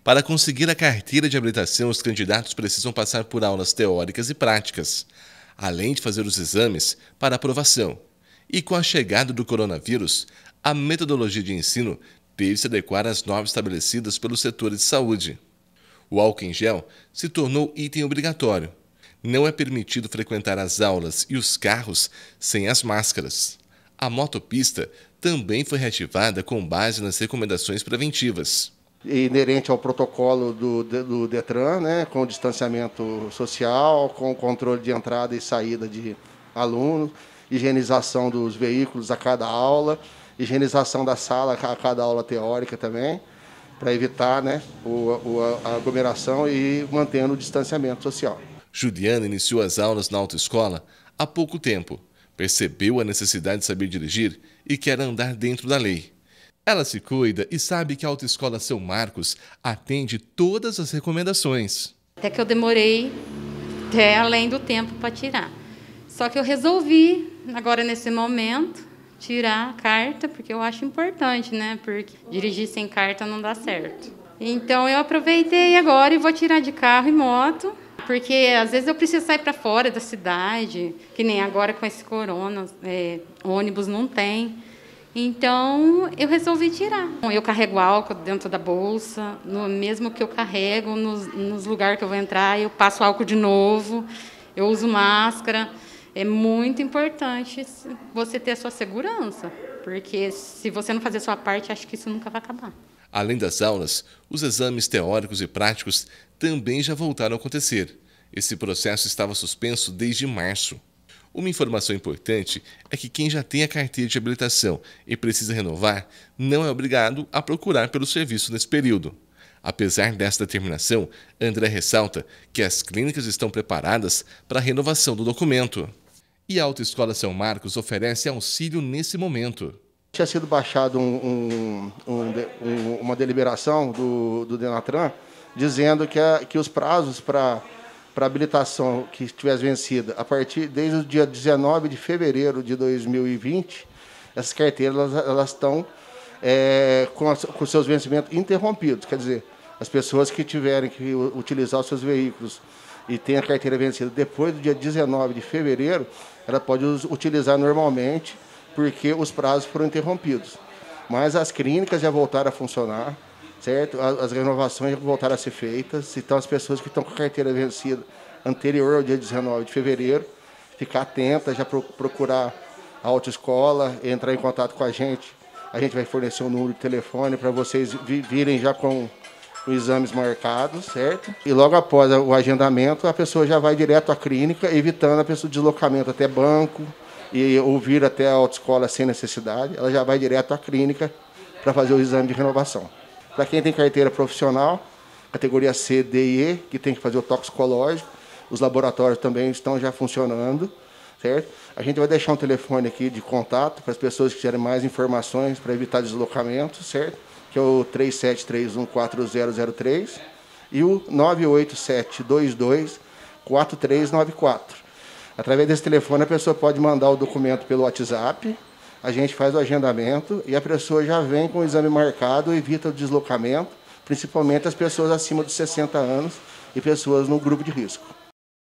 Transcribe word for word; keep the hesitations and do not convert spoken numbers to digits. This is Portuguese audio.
Para conseguir a carteira de habilitação, os candidatos precisam passar por aulas teóricas e práticas, além de fazer os exames para aprovação. E com a chegada do coronavírus, a metodologia de ensino teve de se adequar às normas estabelecidas pelos setores de saúde. O álcool em gel se tornou item obrigatório. Não é permitido frequentar as aulas e os carros sem as máscaras. A motopista também foi reativada com base nas recomendações preventivas. Inerente ao protocolo do, do Detran, né, com o distanciamento social, com o controle de entrada e saída de alunos, higienização dos veículos a cada aula, higienização da sala a cada aula teórica também, para evitar, né, o, o, a aglomeração e mantendo o distanciamento social. Juliana iniciou as aulas na autoescola há pouco tempo. Percebeu a necessidade de saber dirigir e quer andar dentro da lei. Ela se cuida e sabe que a Autoescola São Marcos atende todas as recomendações. Até que eu demorei até além do tempo para tirar. Só que eu resolvi, agora nesse momento, tirar a carta, porque eu acho importante, né? Porque dirigir sem carta não dá certo. Então eu aproveitei agora e vou tirar de carro e moto, porque às vezes eu preciso sair para fora da cidade, que nem agora com esse corona, é, ônibus não tem. Então, eu resolvi tirar. Eu carrego álcool dentro da bolsa, no, mesmo que eu carrego, nos, nos lugares que eu vou entrar, eu passo álcool de novo, eu uso máscara. É muito importante você ter a sua segurança, porque se você não fazer a sua parte, acho que isso nunca vai acabar. Além das aulas, os exames teóricos e práticos também já voltaram a acontecer. Esse processo estava suspenso desde março. Uma informação importante é que quem já tem a carteira de habilitação e precisa renovar não é obrigado a procurar pelo serviço nesse período. Apesar desta determinação, André ressalta que as clínicas estão preparadas para a renovação do documento. E a Autoescola São Marcos oferece auxílio nesse momento. Tinha sido baixado um, um, um, uma deliberação do, do Denatran dizendo que, a, que os prazos para para habilitação que estivesse vencida a partir desde o dia dezenove de fevereiro de dois mil e vinte, essas carteiras elas, elas estão é, com, as, com seus vencimentos interrompidos. Quer dizer, as pessoas que tiverem que utilizar os seus veículos e têm a carteira vencida depois do dia dezenove de fevereiro, ela pode utilizar normalmente, porque os prazos foram interrompidos. Mas as clínicas já voltaram a funcionar, certo? As renovações já voltaram a ser feitas, então as pessoas que estão com a carteira vencida anterior ao dia dezenove de fevereiro, ficar atenta, já procurar a autoescola, entrar em contato com a gente. A gente vai fornecer um número de telefone para vocês virem já com os exames marcados, certo? E logo após o agendamento, a pessoa já vai direto à clínica, evitando a pessoa deslocamento até banco e ou vir até a autoescola sem necessidade. Ela já vai direto à clínica para fazer o exame de renovação. Para quem tem carteira profissional, categoria C, D e E, que tem que fazer o toxicológico, os laboratórios também estão já funcionando, certo? A gente vai deixar um telefone aqui de contato para as pessoas que quiserem mais informações para evitar deslocamento, certo? Que é o três sete três um quatro zero zero três e o nove oito sete dois dois quatro três nove quatro. Através desse telefone, a pessoa pode mandar o documento pelo WhatsApp, a gente faz o agendamento e a pessoa já vem com o exame marcado, evita o deslocamento, principalmente as pessoas acima de sessenta anos e pessoas no grupo de risco.